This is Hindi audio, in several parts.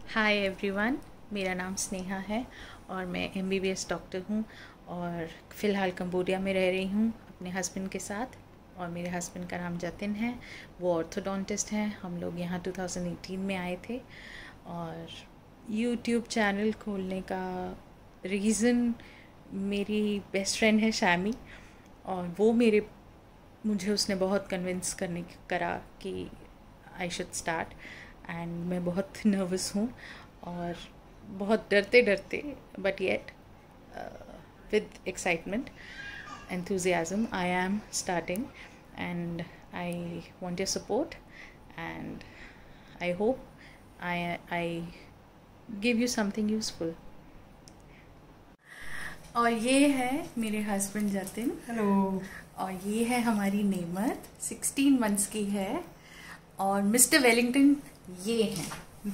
हाय एवरीवन, मेरा नाम स्नेहा है और मैं MBBS डॉक्टर हूँ और फ़िलहाल कंबोडिया में रह रही हूँ अपने हस्बैंड के साथ। और मेरे हस्बैंड का नाम जतिन है, वो ऑर्थोडोंटिस्ट हैं। हम लोग यहाँ 2018 में आए थे और यूट्यूब चैनल खोलने का रीज़न मेरी बेस्ट फ्रेंड है शैमी, और वो मुझे उसने बहुत कन्विंस करा कि आई शुड स्टार्ट। एंड मैं बहुत नर्वस हूँ और बहुत डरते डरते but yet with excitement enthusiasm I am starting, and I want your support, and I hope I give you something useful. और ये है मेरे हस्बैंड जतिन। हेलो। और ये है हमारी नेमत, 16 मंथ्स की है। और मिस्टर वेलिंगटन ये हैं।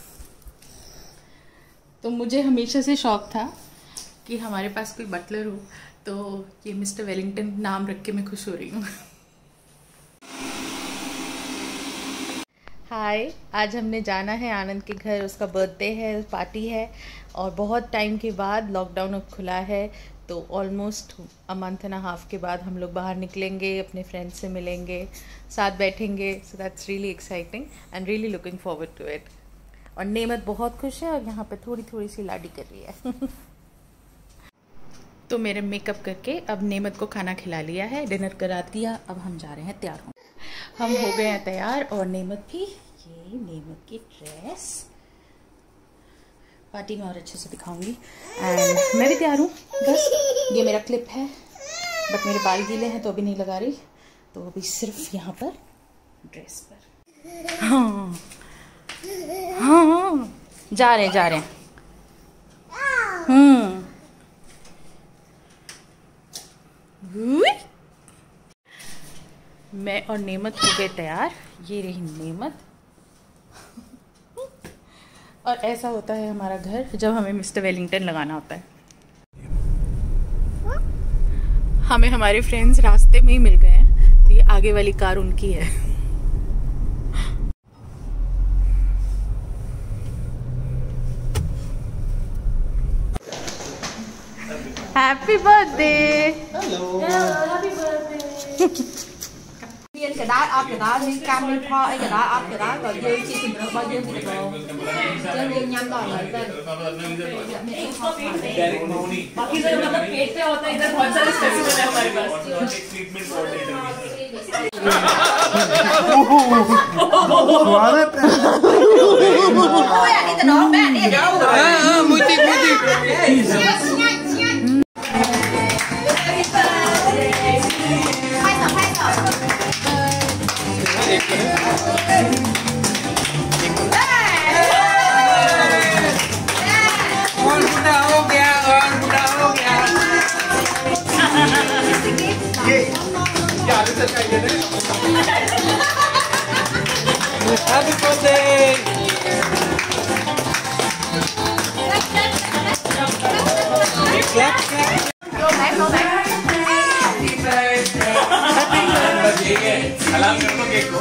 तो मुझे हमेशा से शौक था कि हमारे पास कोई बटलर हो, तो ये मिस्टर वेलिंगटन नाम रख के मैं खुश हो रही हूँ। हाय, आज हमने जाना है आनंद के घर, उसका बर्थडे है, पार्टी है। और बहुत टाइम के बाद लॉकडाउन अब खुला है, तो almost a month and a half के बाद हम लोग बाहर निकलेंगे, अपने फ्रेंड्स से मिलेंगे, साथ बैठेंगे। So that's really exciting and really looking forward to it. और नेमत बहुत खुश है और यहाँ पे थोड़ी थोड़ी सी लाडी कर रही है। तो मेरे मेकअप करके अब नेमत को खाना खिला लिया है, डिनर करा दिया, अब हम जा रहे हैं तैयार हों। हम हो गए हैं तैयार और नेमत भी। ये नेमत की ड्रेस पार्टी में और अच्छे से दिखाऊंगी। एंड मैं भी तैयार हूँ, बस ये मेरा क्लिप है, बट मेरे बाल गीले हैं तो अभी नहीं लगा रही, तो अभी सिर्फ यहाँ पर ड्रेस पर। हाँ हाँ, जा रहे हैं। मैं और नेमत हो गए तैयार। ये रही नेमत। और ऐसा होता है हमारा घर जब हमें मिस्टर वेलिंगटन लगाना होता है। हमें हमारे फ्रेंड्स रास्ते में ही मिल गए हैं, तो ये आगे वाली कार उनकी है। Happy birthday. Hello, happy birthday. cái đó ốp cái đó miếng cam miếng kho ấy cái đó ốp cái đó rồi dư chi thì được bao nhiêu thì được chứ riêng nhanh rồi lại lên बाकी तो मतलब पेट पे होता है, इधर बहुत सारे स्पेसिफिक है हमारे पास। Treatment ôi anh đi từ đó bé anh đi đâu muy tic Happy birthday! Clap, clap. Go back. Happy birthday! Happy birthday! Salam कर लो केक को।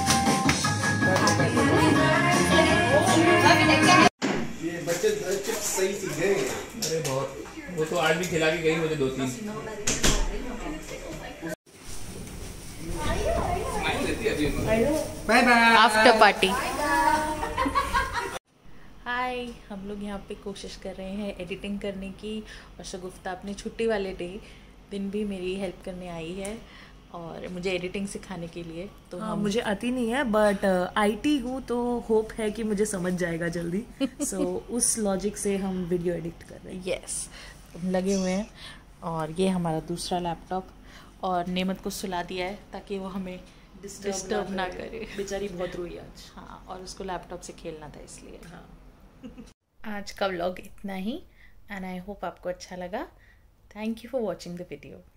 ये बच्चे सही सीख गए। अरे बहुत, वो तो आज भी खिला के गई मुझे 2-3। Bye bye. After party. Hi, हम लोग यहाँ पे कोशिश कर रहे हैं एडिटिंग करने की, और शगुफ्ता अपने छुट्टी वाले दिन भी मेरी हेल्प करने आई है और मुझे एडिटिंग सिखाने के लिए। तो मुझे आती नहीं है, बट IT हूँ तो होप है कि मुझे समझ जाएगा जल्दी। सो उस लॉजिक से हम वीडियो एडिट कर रहे हैं। यस, लगे हुए हैं। और ये हमारा दूसरा लैपटॉप, और नेमत को सुला दिया है ताकि वो हमें डिस्टर्ब ना करे। बेचारी बहुत रोई आज। हाँ, और उसको लैपटॉप से खेलना था इसलिए। हाँ। आज का व्लॉग इतना ही, एंड आई होप आपको अच्छा लगा। Thank you for watching the video.